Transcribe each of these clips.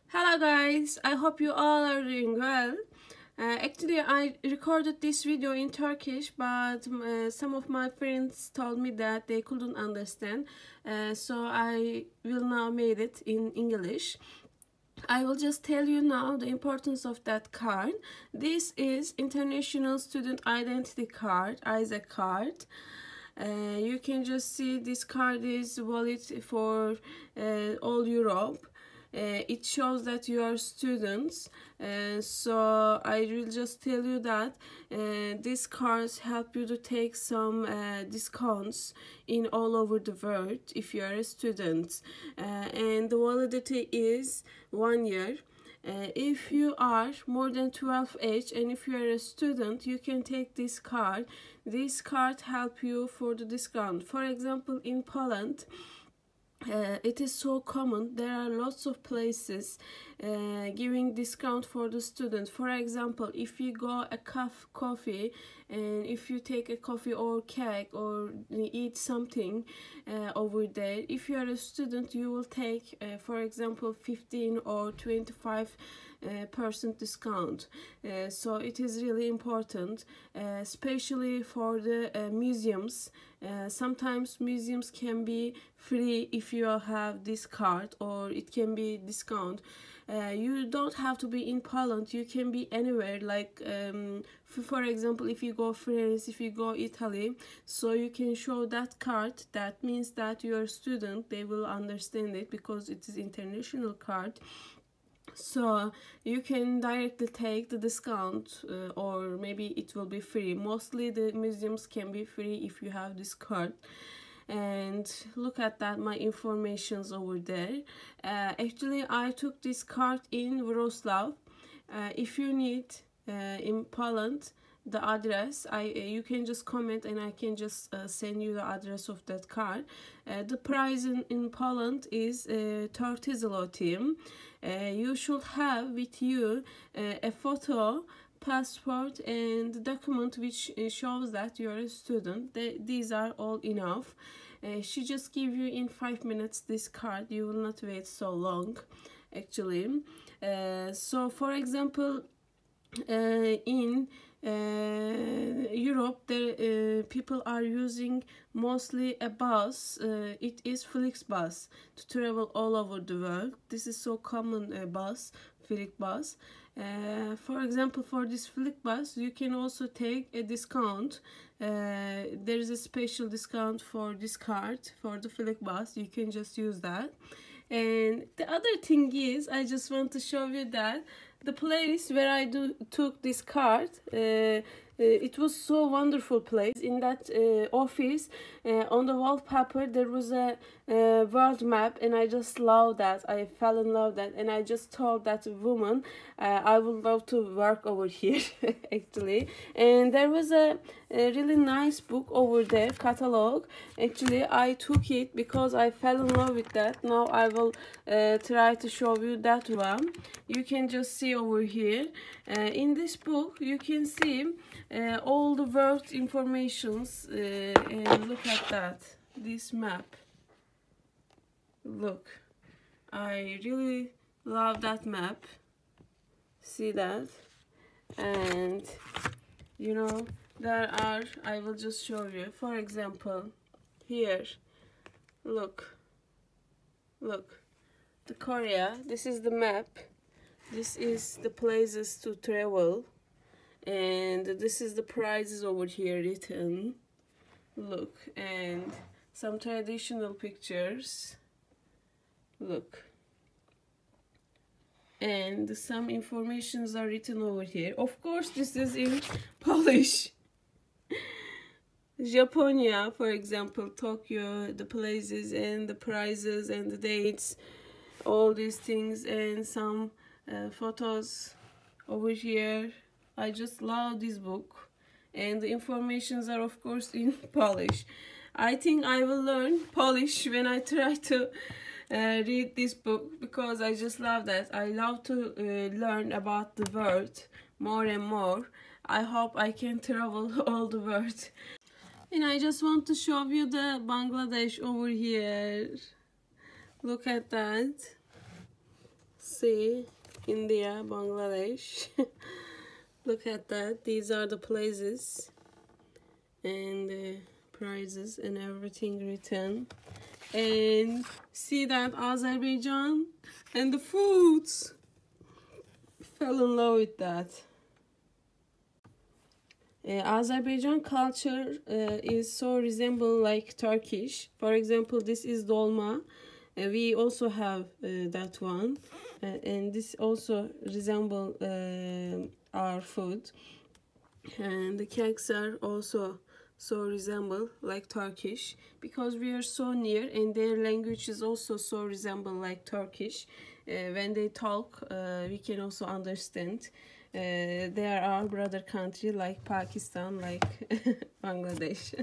Hello guys, I hope you all are doing well. Actually, I recorded this video in Turkish, but some of my friends told me that they couldn't understand, so I will now made it in English. I will just tell you now the importance of that card. This is International Student Identity Card, ISIC card. You can just see this card is valid for all Europe. It shows that you are students, so I will just tell you that these cards help you to take some discounts in all over the world if you are a student, and the validity is 1 year. If you are more than 12 age and if you are a student, you can take this card. This card help you for the discount. For example, in Poland, it is so common. There are lots of places giving discount for the student. For example, if you go a coffee and if you take a coffee or cake or eat something over there, if you are a student, you will take for example 15 or 25% discount. So it is really important, especially for the museums. Sometimes museums can be free if you have this card, or it can be discount. You don't have to be in Poland, you can be anywhere, like for example, if you go France, if you go Italy, so you can show that card. That means that you are a student, they will understand it because it is international card. So you can directly take the discount, or maybe it will be free. Mostly the museums can be free if you have this card. And look at that, my informations over there. Actually, I took this card in Wrocław. If you need in Poland the address, you can just comment and I can just send you the address of that card. The price in Poland is 30 zloty. You should have with you a photo, passport, and the document which shows that you are a student. These are all enough. She just give you in 5 minutes this card. You will not wait so long, actually. So for example, in Europe, people are using mostly a bus. It is Flixbus to travel all over the world. This is so common, bus, Flixbus. For example, for this Flixbus, you can also take a discount. There is a special discount for this card for the Flixbus. You can just use that. And the other thing is, I just want to show you that the place where I took this card, it was so wonderful place. In that office, on the wallpaper there was a world map, and I just love that. I fell in love with that, and I just told that woman I would love to work over here actually. And there was a really nice book over there, catalog. Actually, I took it because I fell in love with that. Now I will try to show you that one. You can just see over here. In this book you can see all the world informations, and look at that, this map. Look, I really love that map. See that? And you know, there are, I will just show you. For example, here, look, the Korea. This is the map. This is the places to travel, and this is the prices over here written. Look, and some traditional pictures. Look, and some informations are written over here. Of course, this is in Polish. Japonia, for example, Tokyo, the places and the prices and the dates, all these things, and some photos over here. I just love this book, and the informations are of course in Polish. I think I will learn Polish when I try to read this book, because I just love that. I love to learn about the world more and more. I hope I can travel all the world. And I just want to show you the Bangladesh over here. Look at that. see India, Bangladesh. Look at that. These are the places and the prices and everything written. And see that Azerbaijan and the foods. Fell in love with that. Azerbaijan culture is so resemble like Turkish. For example, this is dolma. We also have that one, and this also resemble our food. And the cakes are also so resemble like Turkish because we are so near, and their language is also so resemble like Turkish. When they talk, we can also understand. They are our brother country like Pakistan, like Bangladesh.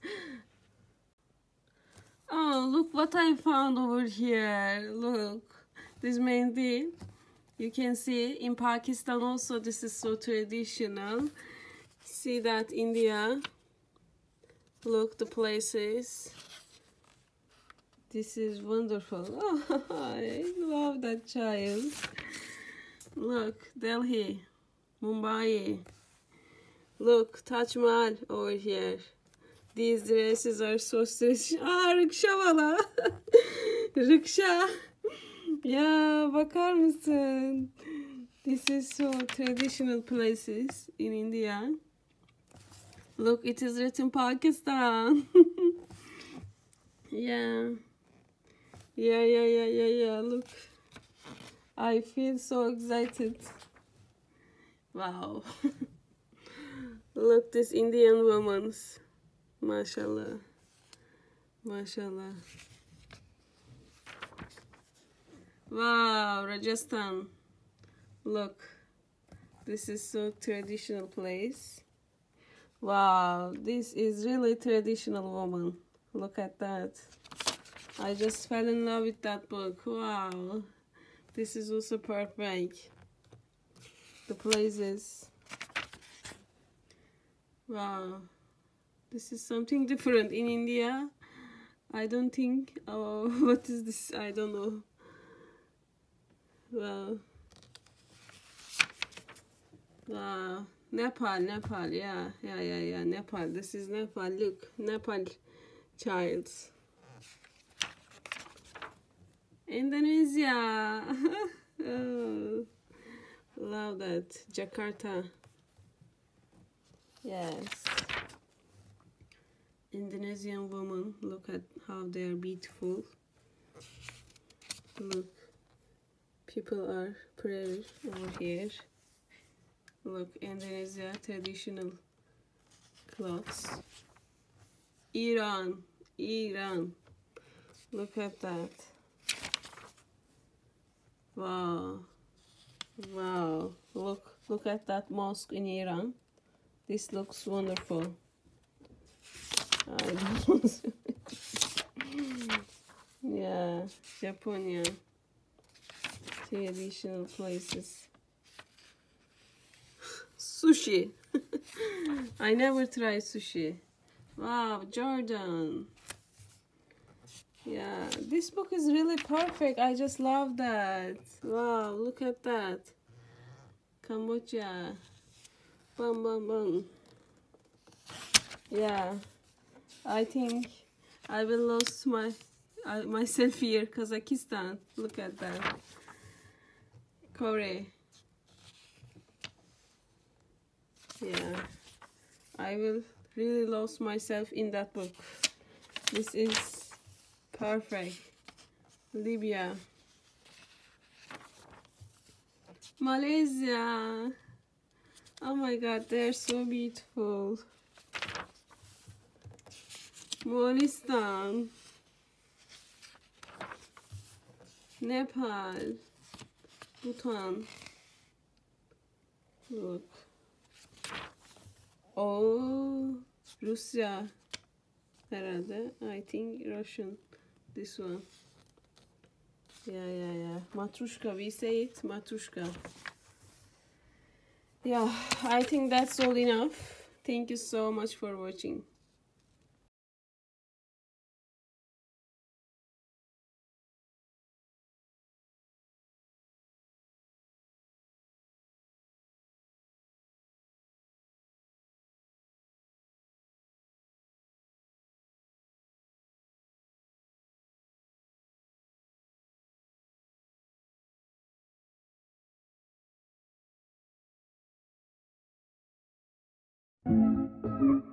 Oh, look what I found over here. Look, this mehndi. You can see in Pakistan also this is so traditional. See that India. Look the places. This is wonderful. Oh, I love that child. Look, Delhi, Mumbai. Look, Taj Mahal over here. These dresses are so traditional. Ah, riksha wala. Riksha. Ya, bakar mısın? This is so traditional places in India. Look, it is written Pakistan. Yeah. Yeah. Look. I feel so excited. Wow. Look, this Indian woman's. MashaAllah. MashaAllah. Wow, Rajasthan. Look. This is so traditional place. Wow, this is really traditional woman. Look at that. I just fell in love with that book. Wow. This is also perfect. The places. Wow. This is something different in India. I don't think. Oh, what is this? I don't know. Wow. Wow. Nepal. Yeah. Nepal. This is Nepal. Look, Nepal child. Indonesia. Oh, love that. Jakarta. Yes. Indonesian women. Look at how they are beautiful. Look. People are praying over here. Look, Indonesia traditional clothes. Iran. Look at that. Wow. Look at that mosque in Iran. This looks wonderful. Yeah, Japan. Traditional places. Sushi. I never tried sushi. Wow, Jordan. Yeah, this book is really perfect. I just love that. Wow, look at that. Cambodia. Bam. Yeah, I think I will lose myself here. Kazakhstan. Look at that. Korea. Yeah, I will really lose myself in that book. This is perfect. Libya. Malaysia. Oh my god, they're so beautiful. Molistan. Nepal. Bhutan. Look. Oh, Russia. Herhalde. I think Russian. This one. Yeah. Matrushka. We say it. Matrushka. Yeah, I think that's all enough. Thank you so much for watching. you.